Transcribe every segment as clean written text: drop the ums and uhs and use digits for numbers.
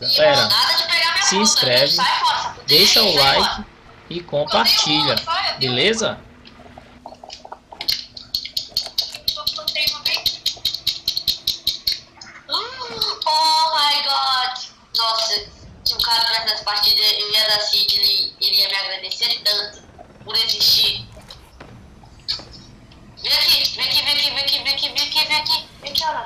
Galera, Nada de pegar minha se fruta, inscreve, sai fora, deixa o sai like fora. e compartilha, beleza? Oh my god! Nossa, se um cara tivesse nessa partida, eu ia dar seed, ele ia me agradecer tanto por existir. Vem aqui, vem aqui, vem aqui, vem aqui, vem aqui, vem aqui, vem aqui, vem aqui, olha.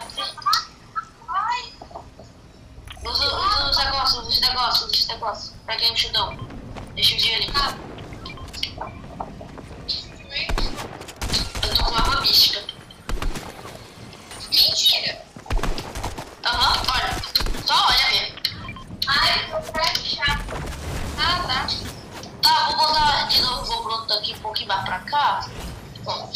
Usa os negócios. Peguei um chudão. Deixa o dinheiro ali. Eu tô com uma arma mística. Mentira! Aham, olha. Só olha mesmo. Ai, eu quero chato. Ah, tá. Tá, vou botar de novo, vou botar aqui um pouquinho mais pra cá. Bom.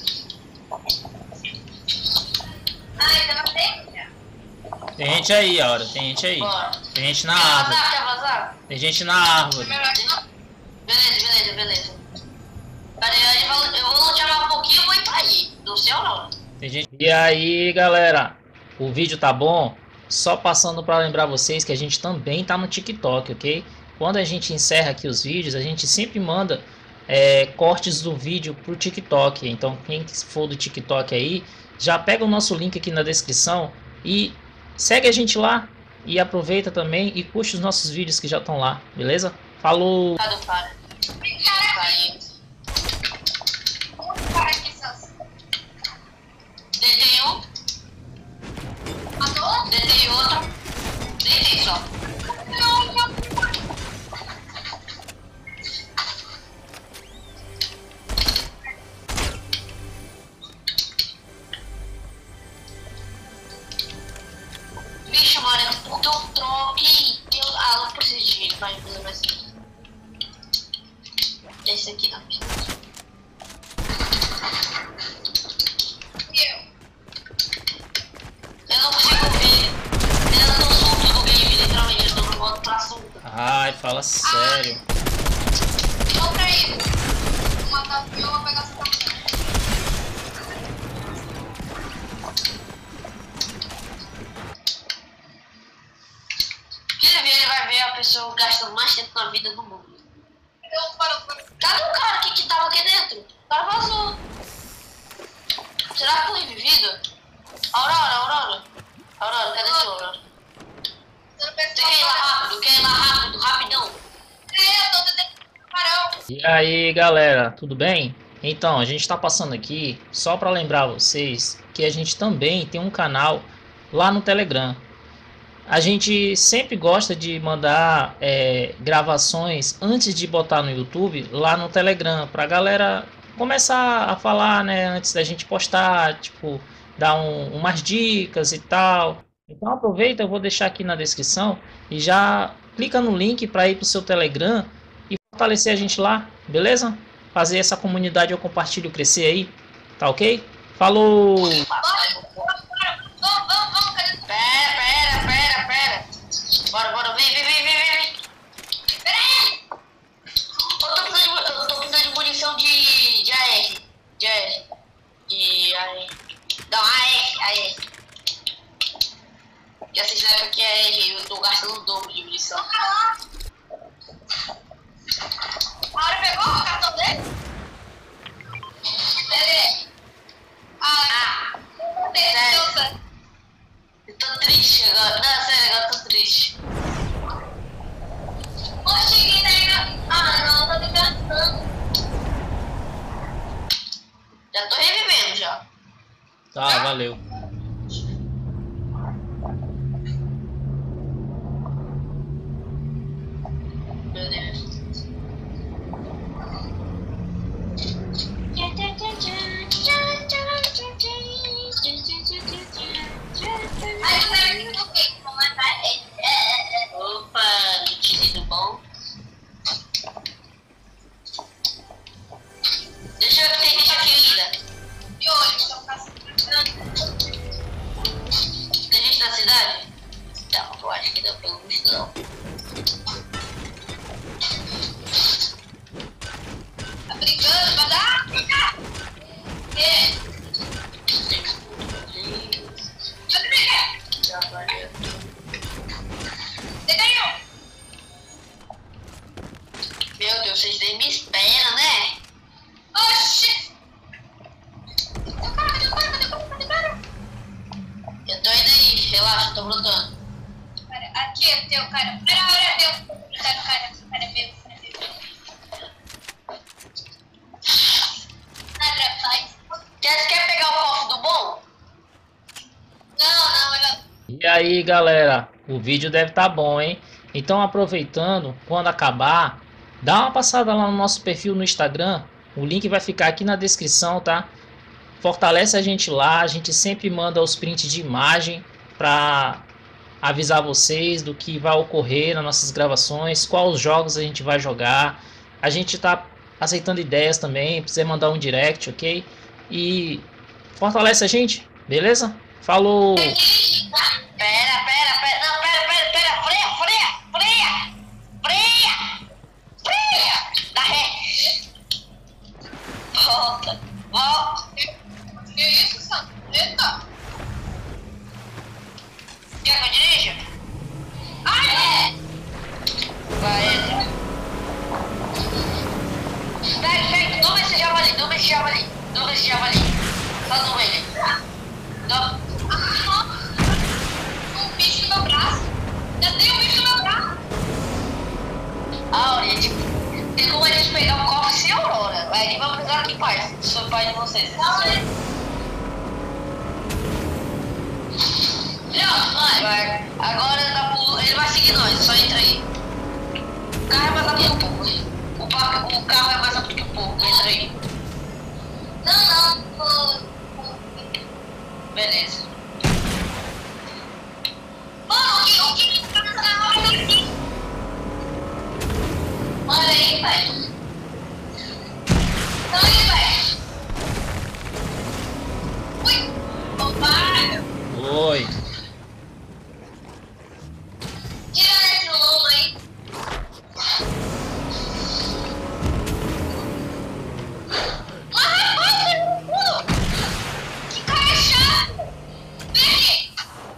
Ai, dá tempo já. Tem gente aí, Aura, tem gente aí. Bora. Tem gente na árvore. Quer vazar? Tem gente na árvore. Beleza. Peraí, eu vou lutar mais um pouquinho e vou ir pra aí. Do céu não. Tem gente... E aí, galera, o vídeo tá bom? Só passando para lembrar vocês que a gente também tá no TikTok, ok? Quando a gente encerra aqui os vídeos, a gente sempre manda cortes do vídeo pro TikTok. Então, quem for do TikTok aí, já pega o nosso link aqui na descrição e segue a gente lá. E aproveita também e curte os nossos vídeos que já estão lá, beleza? Falou! Para. Deitei um. Deitei outro. Deitei só. Bicho, mano, porque eu troquei. Não preciso de dinheiro pra fazer mais. Esse aqui não. Eu não consigo ver. Eu não tô solto no game, literalmente. Eu tô no modo pra solto. Ai, fala sério. Vou pra ele. Vou matar o eu vou pegar essa partida. Ele vai ver a pessoa gastando mais tempo na vida do mundo. Cadê o cara que tava aqui dentro? O cara vazou. Será que foi revivido? Aurora, cadê seu Aurora? Quer ir lá rápido, rapidão. Eu tô tentando parar. E aí, galera, tudo bem? Então, a gente está passando aqui só para lembrar vocês que a gente também tem um canal lá no Telegram. A gente sempre gosta de mandar gravações antes de botar no YouTube lá no Telegram, para a galera começar a falar, né, antes da gente postar, tipo, dar umas dicas e tal. Então aproveita, eu vou deixar aqui na descrição e já clica no link para ir para o seu Telegram e fortalecer a gente lá, beleza? Fazer essa comunidade eu compartilho crescer aí, tá ok? Falou! Pera. Bora, vem. Pera aí! Eu tô precisando de munição de AR. De AR. Não, AR. E essa sniper aqui é AR, eu tô gastando o dobro de munição. A hora pegou o cartão dele? Peraí. Sério. Eu tô triste agora. Não, sério, eu tô triste. Cheguei daí. Não, tô me cansando. Já tô revivendo já. Tá, valeu. Meu Deus. Opa, tudo bom? Deixa eu ver que tem gente aqui ainda. E hoje, estão caçando. Tem gente na cidade? Não, eu acho que não, pelo visto não. Tá brincando? Vai dar? Que? Já valeu. tô brotando. Aqui é teu, cara. Pera, teu. Cara é meu. Nada, faz. Quer pegar o cofre do bom? Não. E aí, galera, o vídeo deve estar bom, hein? Então, aproveitando, quando acabar, dá uma passada lá no nosso perfil no Instagram. O link vai ficar aqui na descrição, tá? Fortalece a gente lá, a gente sempre manda os prints de imagem para avisar vocês do que vai ocorrer nas nossas gravações, quais jogos a gente vai jogar. A gente tá aceitando ideias também, precisa mandar um direct, ok? E fortalece a gente, beleza? Falou! Pera. Não, pera. Freia. Dá ré. Volta. Que isso, Sam? Eita. Quer que eu dirija? Vai, entra. Pega. Doma esse javali. Só doma ele. Um bicho no meu braço. Já tem um bicho no meu braço. Olha, tem como a gente pegar o cofre sem Aurora. Aí vamos pegar aqui, pai. Sou pai de vocês. Vai. Agora ele vai seguir nós, só entra aí. O carro é mais rápido que o povo. O carro é mais rápido que o povo. Entra aí. Não. Beleza. Mano, o que tá na hora aqui? Olha aí, pai. Ui. Opa. Oi! Tira esse lombo aí. Que cara chato. Vem aqui.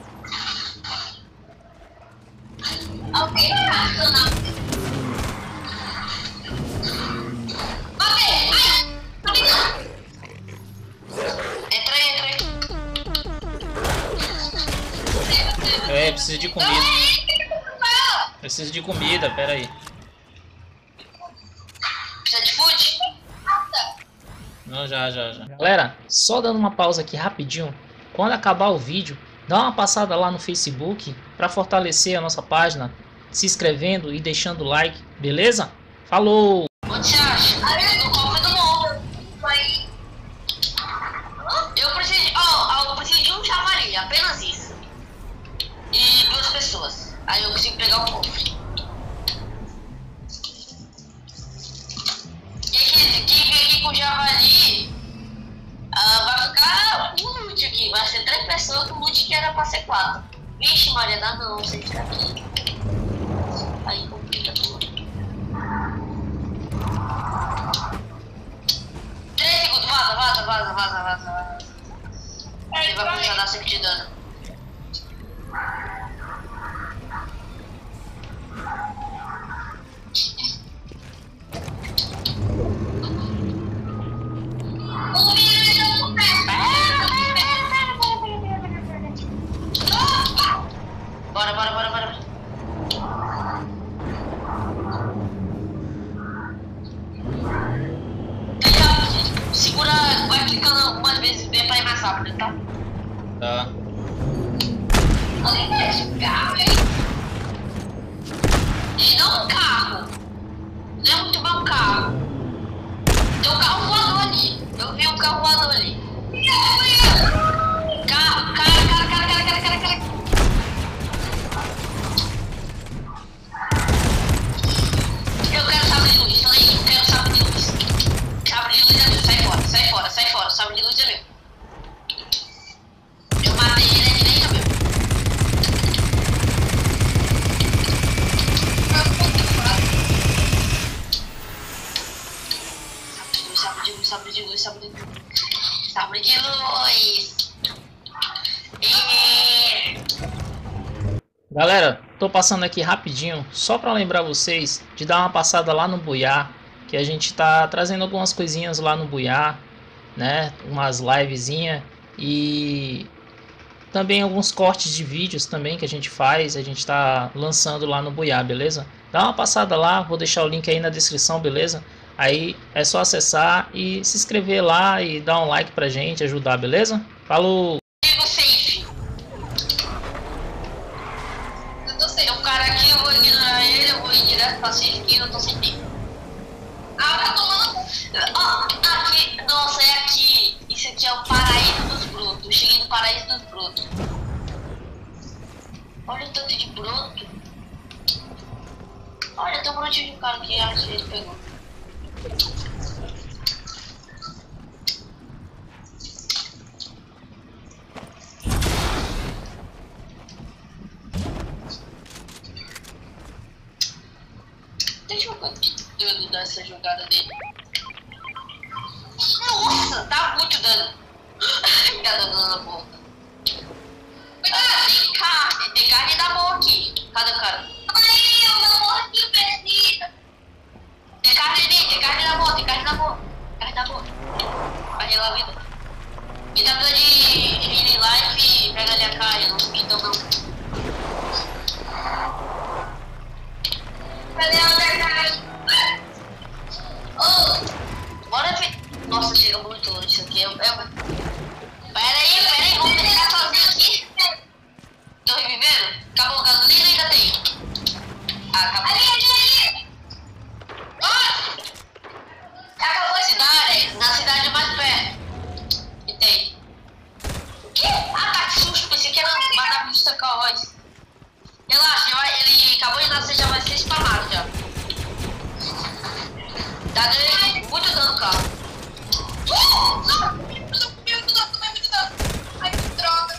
Alguém vai racionar. Entra aí. Preciso de comida. Preciso de comida, pera aí. Precisa de food? Não, já. Galera, só dando uma pausa aqui rapidinho. Quando acabar o vídeo, dá uma passada lá no Facebook para fortalecer a nossa página, se inscrevendo e deixando o like, beleza? Falou! Onde você acha? No cofre do mundo. Eu preciso de um javali, apenas isso. E 2 pessoas. Aí eu consigo pegar o cofre. Quem vier aqui com o javali vai ficar um loot aqui. Vai ser 3 pessoas, o loot que era pra ser 4. Vixe, Maria, dá não, você fica aqui. Aí complica tudo. 3 segundos, vaza. Ele vai começar a dar 5 de dano. Bora. Segura, vai clicando umas vezes bem pra ir mais rápido, tá? Tá. Olha esse carro, hein? E não um carro. Não é muito bom carro. Tem um carro voador ali. Eu vi um carro voador ali. Cara. Eu quero sabre de luz, falei, eu quero sabre de luz. Sabre de luz é meu, sai fora, sabre de luz é meu. Eu matei ele, é direito meu. Sabre de luz. Galera, tô passando aqui rapidinho, só para lembrar vocês de dar uma passada lá no Buiá, que a gente tá trazendo algumas coisinhas lá no Buiá, né? Umas livezinhas e também alguns cortes de vídeos também que a gente faz, a gente está lançando lá no Buiá, beleza? Dá uma passada lá, vou deixar o link aí na descrição, beleza? Aí é só acessar e se inscrever lá e dar um like pra gente, ajudar, beleza? Falou! Digo safe. Eu tô sem. Tem um cara aqui, eu vou ignorar ele, eu vou ir direto pra safe que eu tô sem tempo. Ah, tá tomando. Aqui, nossa, é aqui. Isso aqui é o paraíso dos brotos. Eu cheguei no paraíso dos brotos. Olha o tanto de broto. Olha, tem um brotinho de cara que acho que ele pegou. Deixa eu ver quanto dano essa jogada dele. Nossa, dá muito dano. Cada dano na boca. Cuidado, tem carne da boa aqui. Cadê o cara? Ai, eu não morro aqui, perdida. Tem carne ali, tem carne da boa, tem carne da boa. Carne da boa. Carne da vida. Me dá dor de healing life, pega ali a carne, não sei então não. Cadê a outra carne? Oh, bora ver. Nossa, chega muito longe isso aqui. Pera aí, vamos deixar sozinho aqui. Tô revivendo? Acabou a gasolina ou ainda tem? Ah, acabou. Ali. Acabou de Cidade, na cidade mais perto. E tem. O quê? Ah, tá, que susto. Pensei que era matar pro estancar o voz. Relaxa, ele acabou de nascer, já vai ser spamado já. Tá dando muito dano, cara. muito dano. Ai, que droga.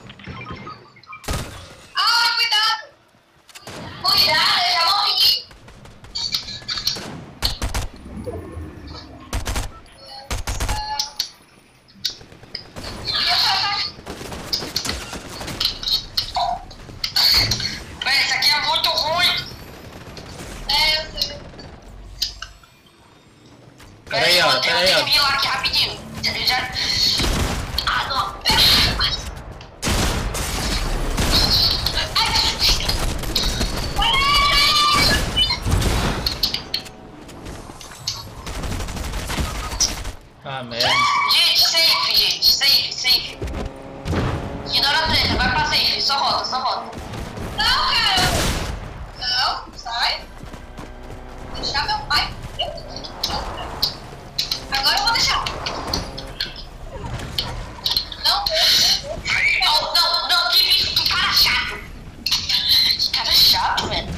Ai, cuidado. Cuidado, eu já morri. Velho, isso aqui é muito ruim. É, eu sei. Peraí, ó, Eu peraí, tenho ó. que vir lá aqui rapidinho. Já. Ah, não. Ah, merda. Gente, safe. Ignora a treta, vai pra safe, só volta. Não, cara. Não, sai. Deixar meu pai. Agora eu vou deixar. Não. Não, que bicho, que cara chato. Que cara chato, velho.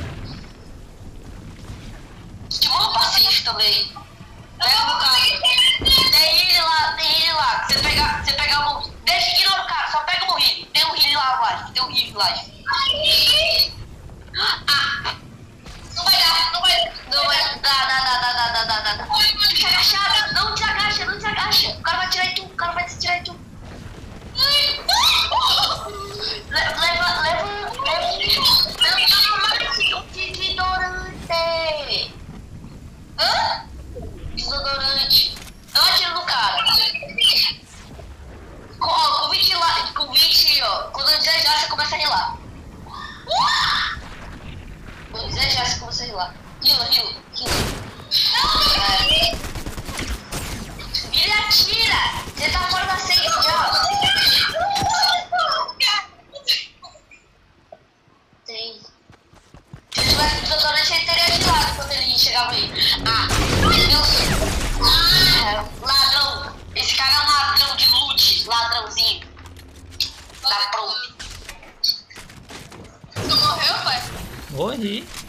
Estimula pra safe também. Pega no carro. Tem ele lá. Você pegar o. Deixa que ignora o cara, só pega o heal. Tem um heal lá, tem um heal lá. Ah, Não vai dar. não vai. Dá. Fica agachado, não te agacha. O cara vai tirar em tu, Leva o desodorante. Hã? Desodorante. Não atira no cara. Com 20, ó. Quando desejar, você começa a rilar. Quando desejar, você começa a rilar. Rila. Ele atira! Você tá fora da safe já. Tem. Se tivesse desodorante, ele teria atirado quando ele chegava aí. Ladrão. Esse cara é um ladrão de loot. Ladrãozinho. Tá pronto. Tu morreu, pai? Morri.